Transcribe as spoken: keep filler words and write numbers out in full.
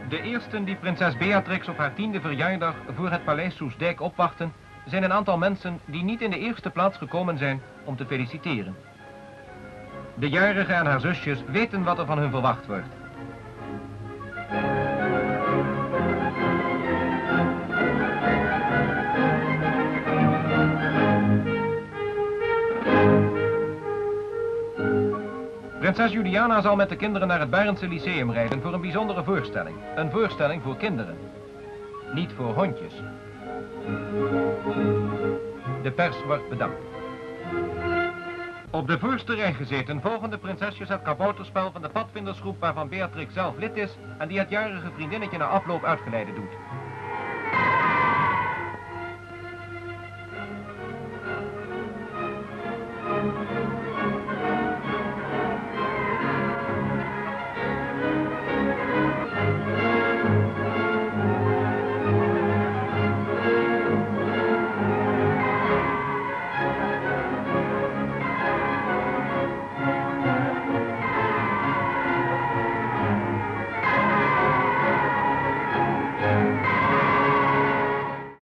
De eersten die prinses Beatrix op haar tiende verjaardag voor het paleis Soestdijk opwachten, zijn een aantal mensen die niet in de eerste plaats gekomen zijn om te feliciteren. De jarige en haar zusjes weten wat er van hun verwacht wordt. Prinses Juliana zal met de kinderen naar het Barendse Lyceum rijden voor een bijzondere voorstelling. Een voorstelling voor kinderen. Niet voor hondjes. De pers wordt bedankt. Op de voorste rij gezeten volgen de prinsesjes het kabouterspel van de padvindersgroep waarvan Beatrix zelf lid is en die het jarige vriendinnetje na afloop uitgeleide doet.